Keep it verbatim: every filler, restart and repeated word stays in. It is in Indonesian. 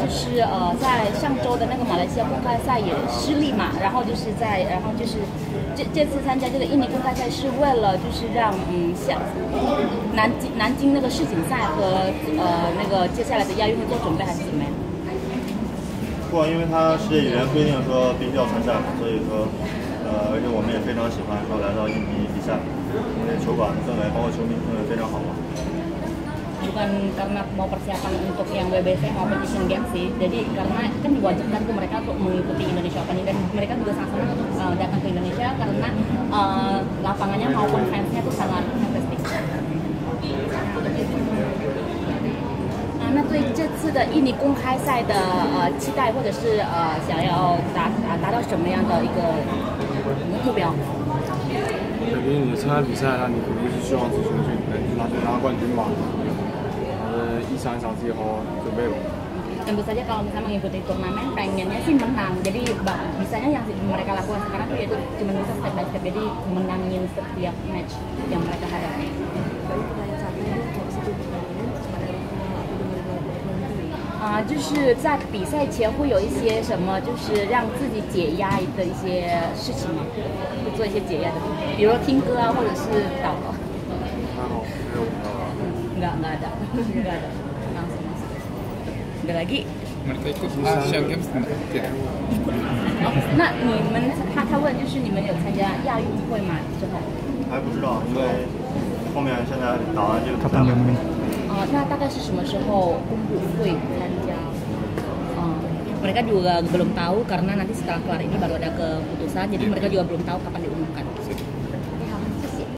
就是呃，在上周的那个马来西亚公开赛也失利嘛，然后就是在，然后就是这这次参加这个印尼公开赛是为了就是让嗯像南京南京那个世锦赛和呃那个接下来的亚运会做准备，还是怎么样？ 不，因为他世界羽联规定说必须要参赛嘛，所以说呃，而且我们也非常喜欢说来到印尼比赛，因为球馆氛围包括球迷氛围非常好嘛。 Bukan karena mau persiapan untuk yang B W F maupun Asian Games sih, jadi karena kan diwajibkan tuh mereka untuk mengikuti Indonesia Open dan mereka juga sangat senang untuk uh, datang ke Indonesia karena uh, lapangannya maupun fansnya tuh sangat fantastic. 啊，那对这次的印尼公开赛的呃期待，或者是呃想要达达达到什么样的一个目标？ 肯定你参加比赛，那你肯定是希望自己去能拿拿冠军嘛。呃，一场一场自己好好准备吧。 Tentu saja kalau misalnya mengikuti turnamen pengennya sih menang. Jadi bisanya yang mereka lakukan sekarang tuh yaitu cuma bisa step by step. Jadi menangin setiap match yang mereka hadapi. 啊，就是在比赛前会有一些什么，就是让自己解压的一些事情吗？会做一些解压的，比如说听歌啊，或者是祷告。 还好，没有舞蹈。 Enggak, enggak ada, enggak ada. Langsung masuk. Ada lagi? Mereka ikut Asian Games tidak? 哦，那你们他他问就是你们有参加亚运会吗？之后？ 还不知道，因为后面现在打完这个比赛嘛。 哦，那大概是什么时候公布会参加？哦，mereka juga belum tahu karena nanti setelah kelar ini baru ada keputusan, jadi mereka juga belum tahu kapan diumumkan.